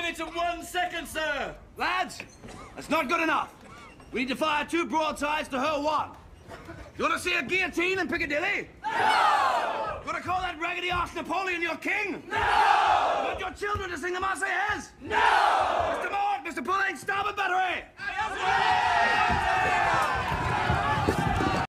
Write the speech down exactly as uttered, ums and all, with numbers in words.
minute and one second, sir. Lads, that's not good enough. We need to fire two broadsides to her one. You want to see a guillotine in Piccadilly? No! You want to call that raggedy arse Napoleon your king? No! You want your children to sing the Marseillaise? No!